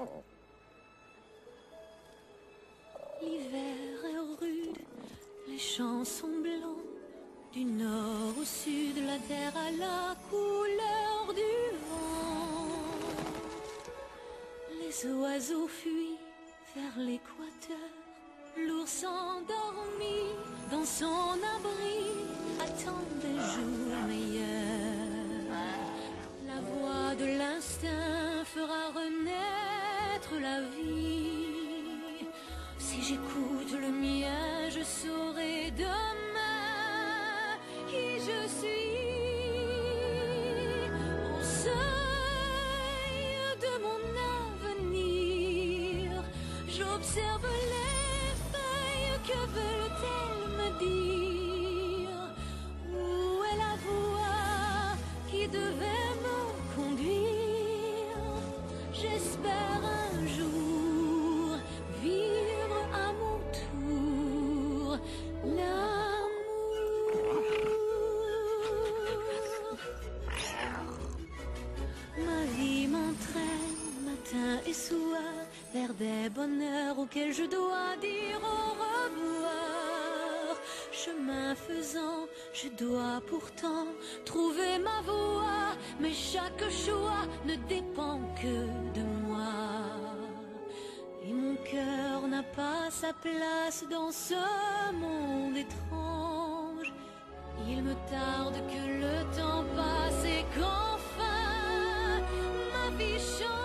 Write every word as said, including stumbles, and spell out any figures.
L'hiver est rude, les champs sont blancs. Du nord au sud, la terre a la couleur du vent. Les oiseaux fuient vers l'équateur. L'ours endormi dans son abri attend des jours meilleurs. La voix de l'instinct fera renaître la vie. Si j'écoute le mien, je saurai demain qui je suis. Au seuil de mon avenir, j'observe les feuilles, que veulent-elles me dire? Où est la voie qui devait me conduire? J'espère un jour vivre à mon tour l'amour. Ma vie m'entraîne matin et soir vers des bonheurs auxquels je dois dire au revoir. Chemin faisant, je dois pourtant trouver ma voie, mais chaque choix ne dépend que de moi. Et mon cœur n'a pas sa place dans ce monde étrange. Il me tarde que le temps passe et qu'enfin ma vie change.